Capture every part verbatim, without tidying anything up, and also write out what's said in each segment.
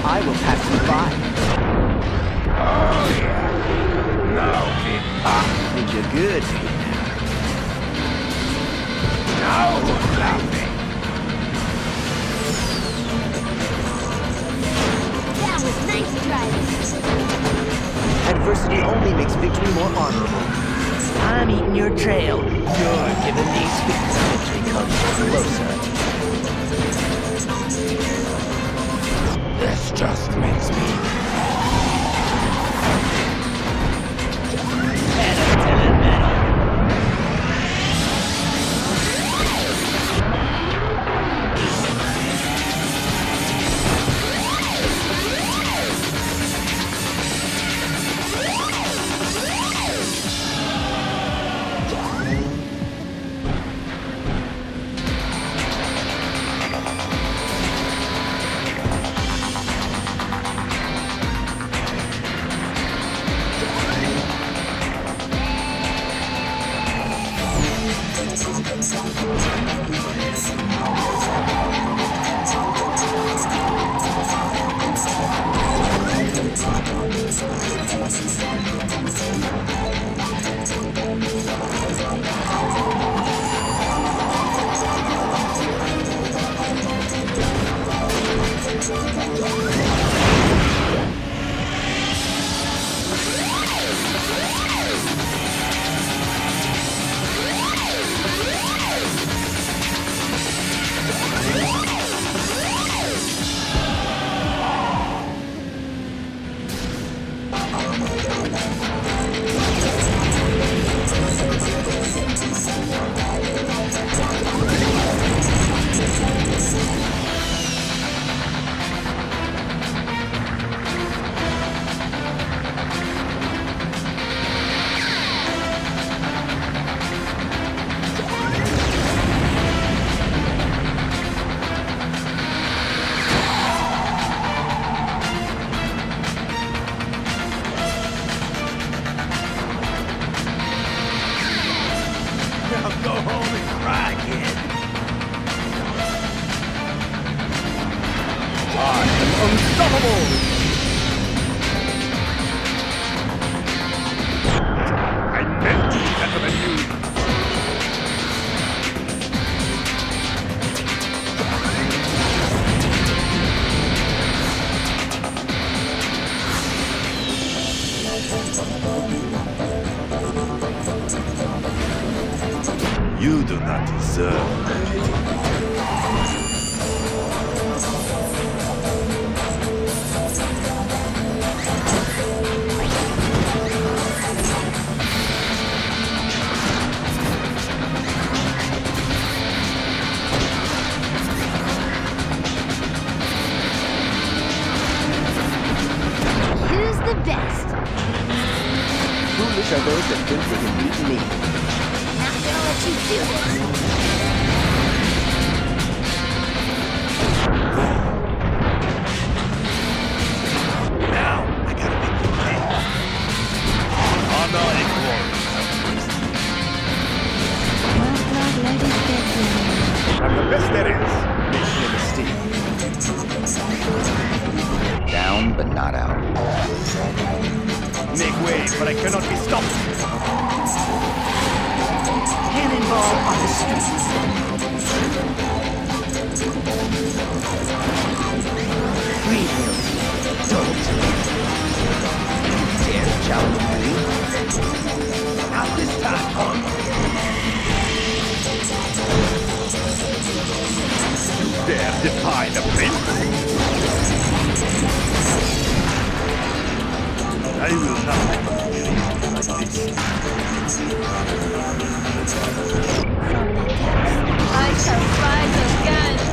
I will pass you by. Oh, yeah. Now it Ah, think you're good. Now who's laughing? That was nice driving. Adversity only makes victory more honorable. I'm eating your trail. You're giving me speed. Victory comes closer. This just makes me... You do not deserve me. Who's the best? Foolish are those that think they can beat me. Not gonna let you do it. Now, I gotta make you pay. Honor and glory. I'm the best there is. Make no mistake. Down, but not out. Make way, but I cannot be stopped. Cannonball on the street. Free him. Don't. Dare to challenge me? Not this time, punk. Dare defy the prince? I will not leave you like this. I shall ride those guns.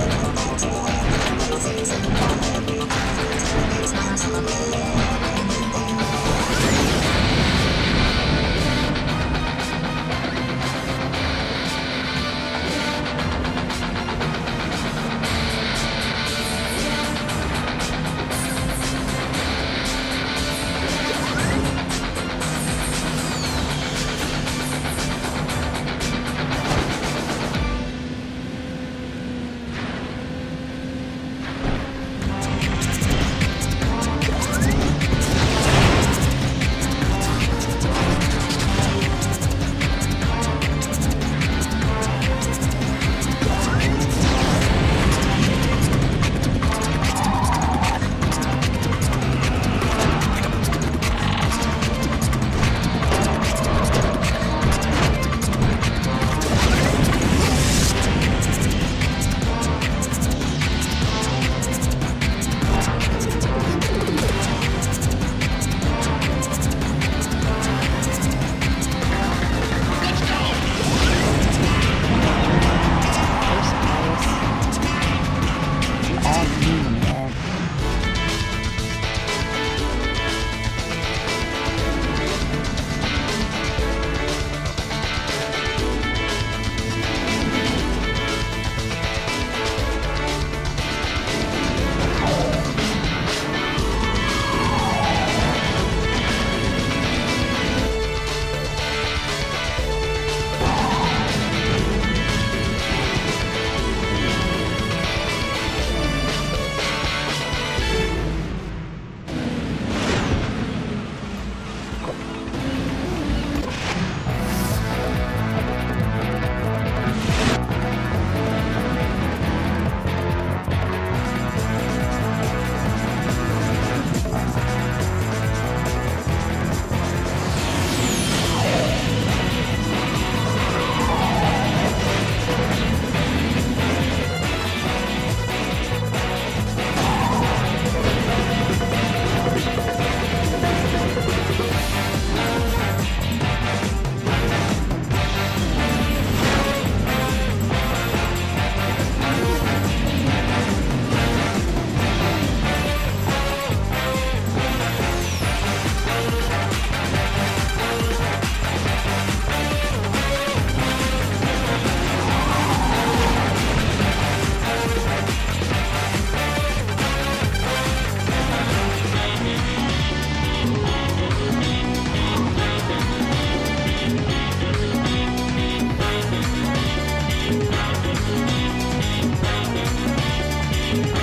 Yes!